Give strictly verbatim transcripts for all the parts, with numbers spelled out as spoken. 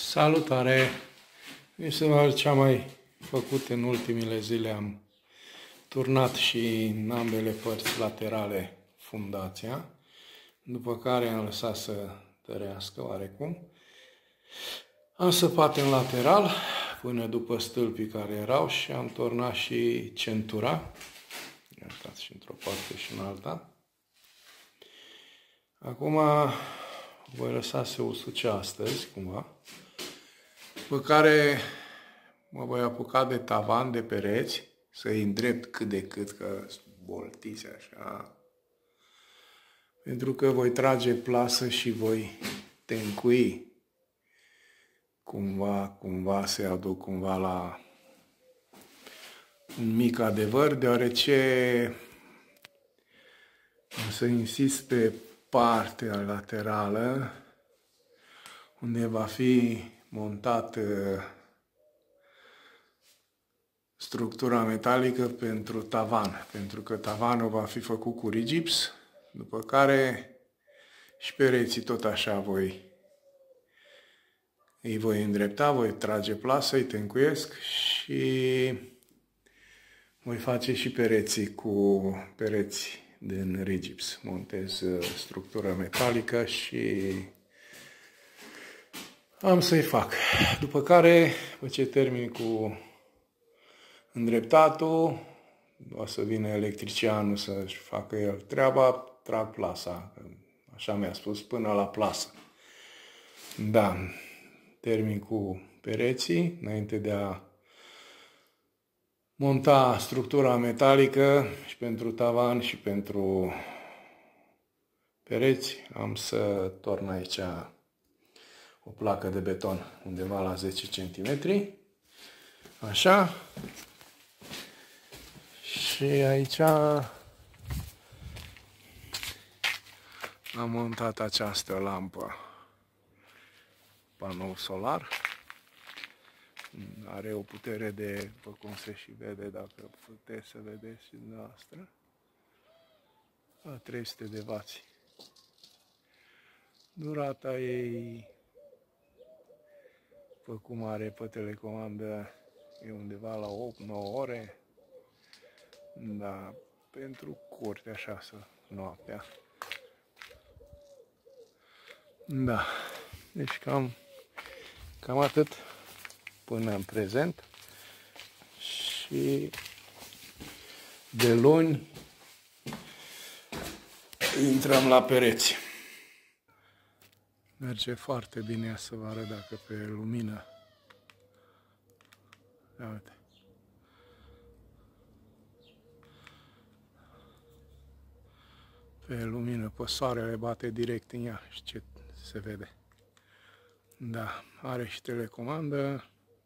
Salutare! Este ce am mai făcut în ultimele zile. Am turnat și în ambele părți laterale fundația, după care am lăsat să tărească oarecum. Am săpat în lateral până după stâlpii care erau și am turnat și centura. Uitați, și într-o parte și în alta. Acum voi lăsa să usuce astăzi, cumva, după care mă voi apuca de tavan, de pereți, să-i îndrept cât de cât, că boltiți așa, pentru că voi trage plasă și voi tencui cumva, cumva să aduc cumva la un mic adevăr, deoarece o să insist pe partea laterală unde va fi montată structura metalică pentru tavan, pentru că tavanul va fi făcut cu rigips, după care și pereții tot așa voi îi voi îndrepta, voi trage plasă, îi tencuiesc și voi face și pereții cu pereți din rigips. Montez structura metalică și am să-i fac. După care, după ce termin cu îndreptatul, o să vină electricianul să-și facă el treaba, trag plasa. Așa mi-a spus, până la plasă. Da, termin cu pereții, înainte de a monta structura metalică și pentru tavan și pentru pereți. Am să torn aici o placă de beton undeva la zece centimetri. Așa. Și aici am montat această lampă, panou solar. Are o putere de, după cum se și vede, dacă puteți să vedeți și dumneavoastră, la trei sute de wați. Durata ei, după cum are pe telecomandă, e undeva la opt nouă ore. Da, pentru curte, așa, să noaptea. Da, deci cam, cam atât până în prezent. Și de luni intrăm la pereți. Merge foarte bine, să vă arăt dacă pe lumină. Ia uite. Pe lumină, pe soarele bate direct în ea și ce se vede. Da, are și telecomandă.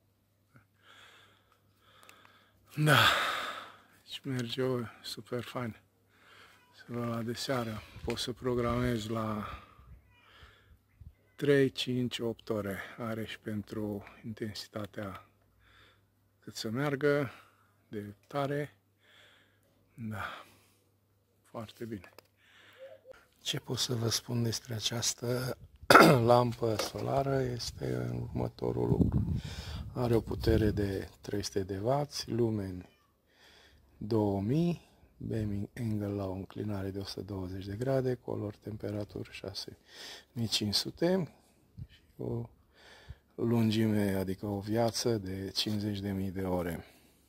Da, deci merge o super fain. Să vă la de seară. Pot să programez la trei, cinci, opt ore. Are și pentru intensitatea cât să meargă, de tare. Da, foarte bine. Ce pot să vă spun despre această lampă solară este următorul lucru. Are o putere de trei sute de wați, lumen două mii, beaming angle la o înclinare de o sută douăzeci de grade, color temperatură șase mii cinci sute și o lungime, adică o viață de cincizeci de mii de ore.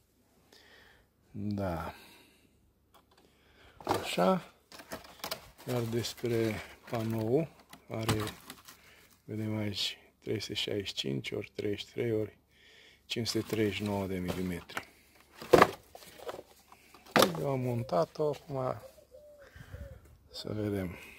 Da. Așa. Iar despre panou, are, vedem aici, trei sute șaizeci și cinci ori treizeci și trei ori cinci sute treizeci și nouă de milimetri. Eu am montat-o, acum să vedem.